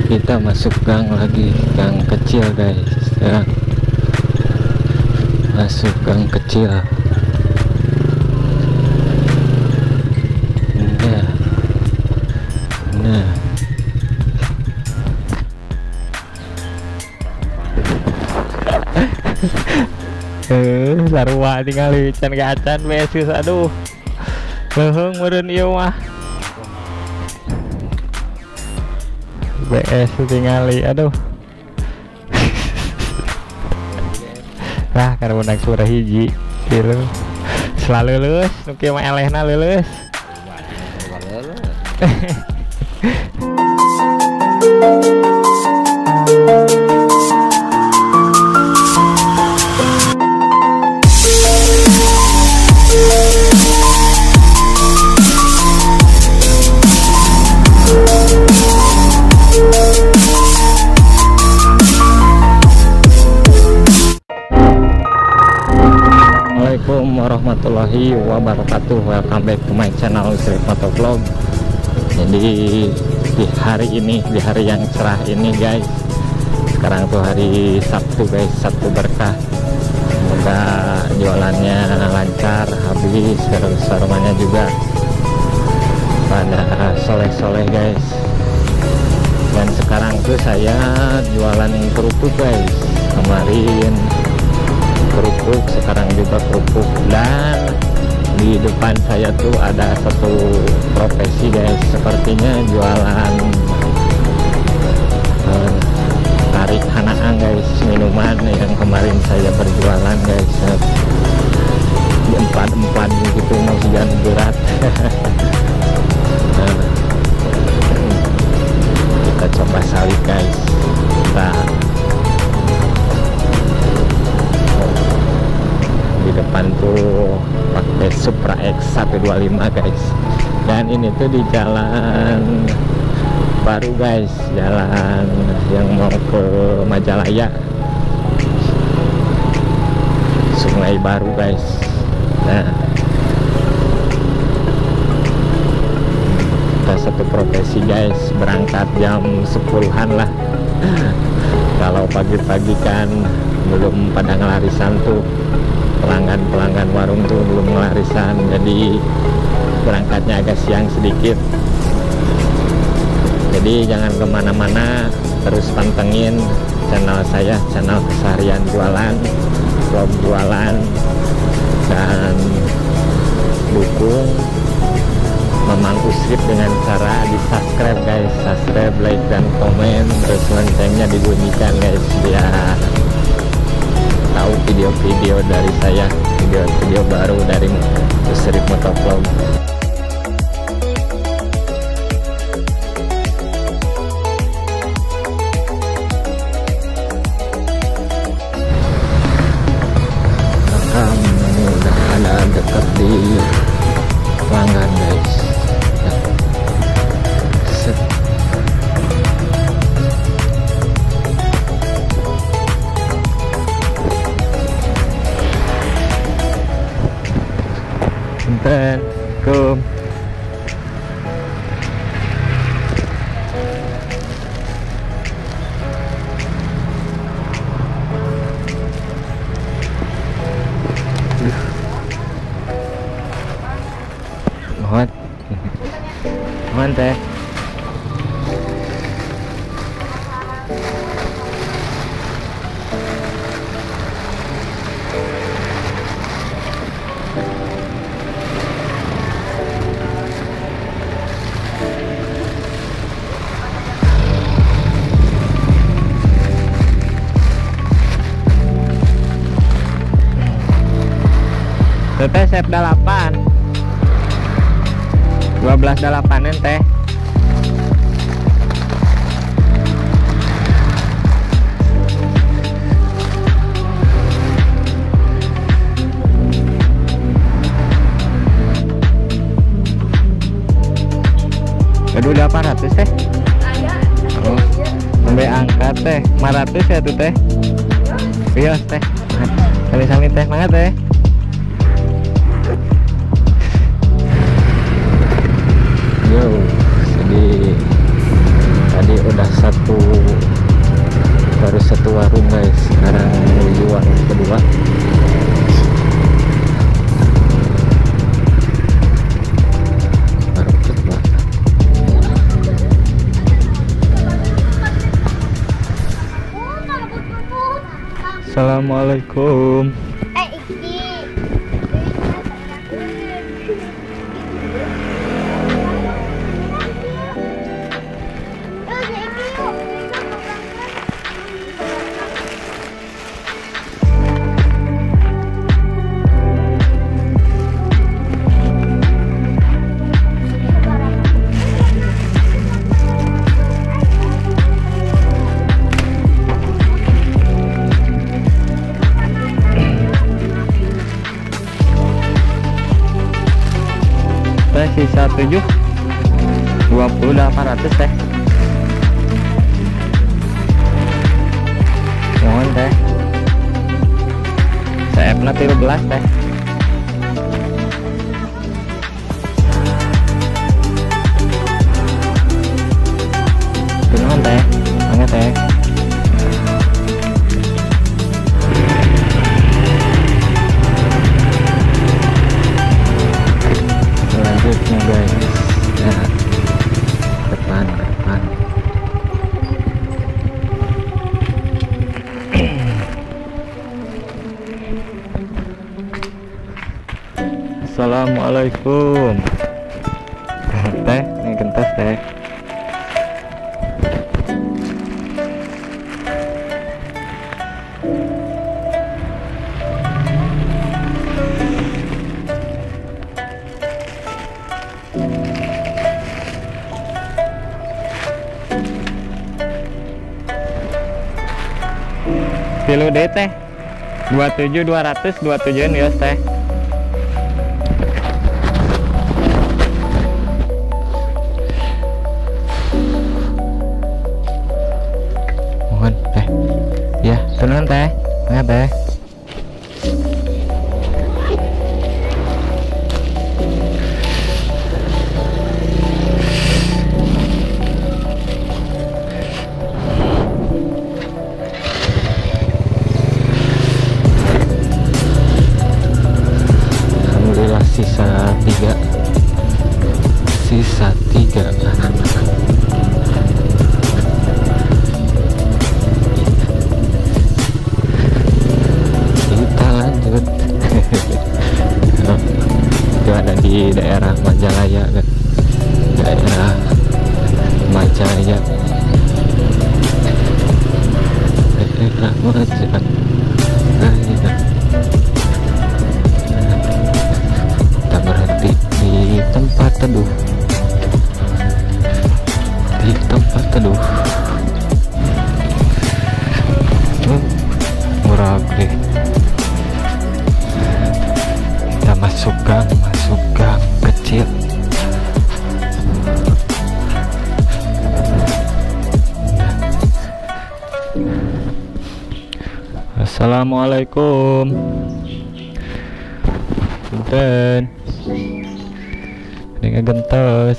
Kita masuk gang lagi, gang kecil guys ya. Masuk gang kecil. Nah, sarua tinggal can gacan besis, aduh leheng meureun ieu mah BS tingali, aduh lah karena menang suara hiji gitu selalu lulus nuki mah elehna lulus. Assalamualaikum warahmatullahi wabarakatuh. Welcome back to my channel Sri Motovlog. Jadi di hari ini, di hari yang cerah ini guys, sekarang tuh hari Sabtu guys, Sabtu berkah. Semoga jualannya lancar, habis, terus rumahnya juga pada soleh-soleh guys. Dan sekarang tuh saya jualan kerupuk guys. Kemarin kerupuk, sekarang juga kerupuk. Dan di depan saya tuh ada satu profesi guys, sepertinya jualan tarik hanaan guys, minuman yang kemarin saya berjualan guys, empat gitu, masih jangan berat. Kita coba salib guys. Di depan tuh pakai Supra X 125 guys. Dan ini tuh di jalan baru guys, jalan yang mau ke Majalaya, Sungai Baru guys. Nah, kita satu profesi guys, berangkat jam 10-an lah. Kalau pagi-pagi kan belum pada ngelarisan tuh, pelanggan warung tuh belum ngelarisan, jadi berangkatnya agak siang sedikit. Jadi jangan kemana-mana, terus pantengin channel saya, channel keseharian jualan, vlog jualan, dan dukung Memang Usrip dengan cara di subscribe guys, subscribe, like, dan komen, terus loncengnya dibunyikan guys, biar tahu video-video dari saya, video-video baru dari Usrip Motovlog. Udah ada dekat di pelanggan guys. Assalamualaikum. Mohon teh. Teteh sep 8 12.8 teh. Aduh 800 teh. Oh, sampai angkat teh 500 ya tuh teh. Iya teh. Sami-sami teh, mangga teh. Yo, jadi tadi udah satu satu warung guys, sekarang menuju warung kedua. Warung kedua. Assalamualaikum. Sisa 7 20.800 teh. Mohon teh. CF-na 13 teh. Mohon teh. Mangga teh. Selanjutnya guys, nah, depan. Assalamualaikum. Teh, ini gentas teh. Kilo D teh 27.200 27 ya teh. Mohon teh. Ya, tenang teh. Mangga teh. Sisa 3 kita lanjut. Itu ada di daerah Majalaya kan, daerah Majaya, daerah Majalaya. Kita berhenti di tempat teduh, murah deh. Kita masuk gang kecil. Assalamualaikum. Punten. Ini ngegentos.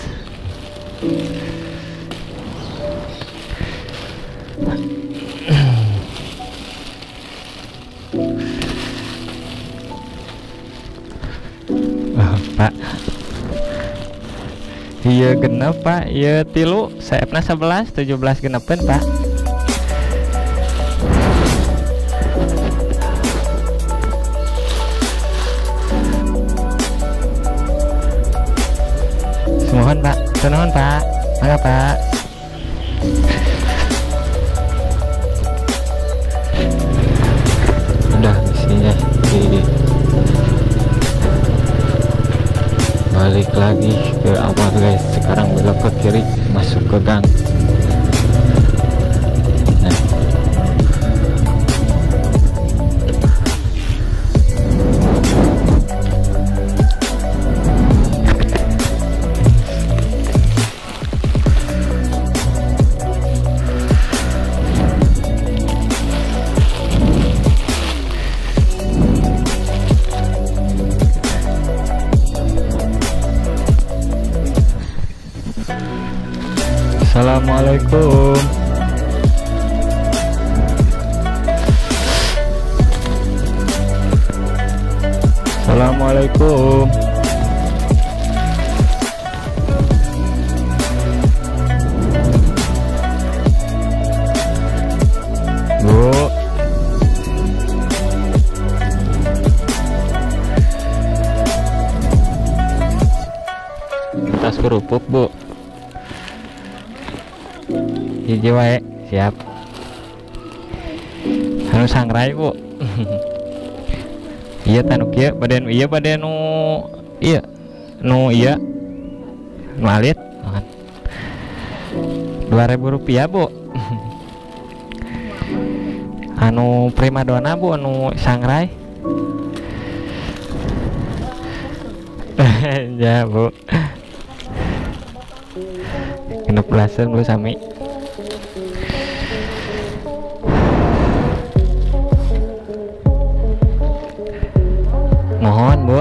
Pak, iya genep Pak, iya tilu CF-na 11 17 genepen Pak. Semohon Pak, semohon Pak, mangga Pak. Udah misinya di balik lagi ke awal guys. Sekarang belok ke kiri masuk ke gang. Nah. Assalamualaikum. Assalamualaikum. Bu, tas kerupuk bu, hiji wae siap. Anu sangrai bu. Iya tanu kieu badan iya badan nu iya nu iya nu alit 2.000 rupiah bu. Anu primadona bu anu sangrai. Ya bu, 16 bu sami. Mohon bu.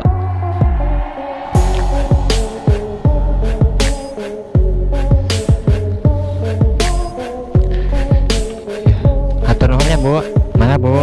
Atur nuhunnya bu. Mana bu?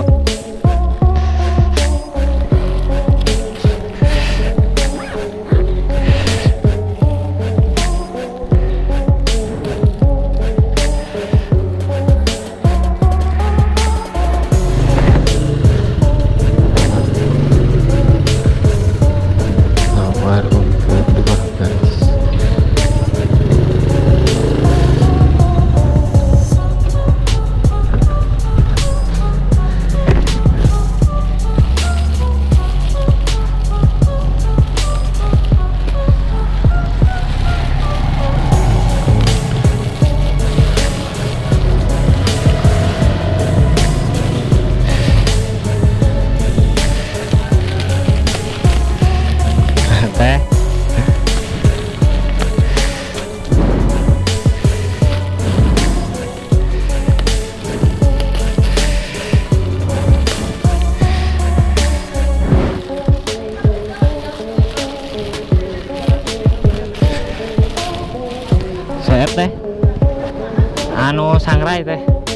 Teh anu sangrai teh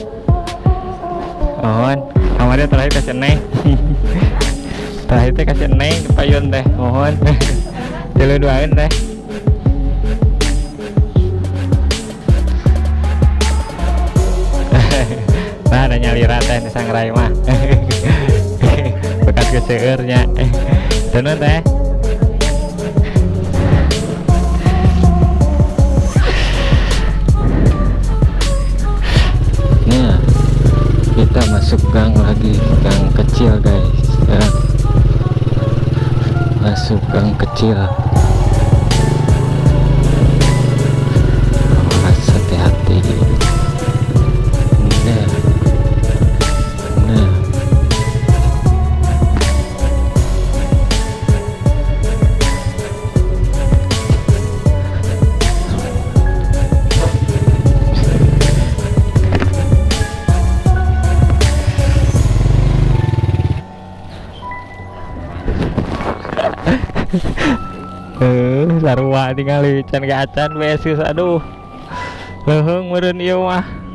mohon kemarin terakhir kasih neng terakhir teh kasih neng payun teh mohon dulu doain teh nah ada nyalira teh di sangrai mah bekas keseurnya tenun teh. Kita masuk gang lagi, gang kecil guys ya. Masuk gang kecil, harus hati-hati. Nah sarua tinggal can ke acan besis aduh leuheung meureun ieu mah.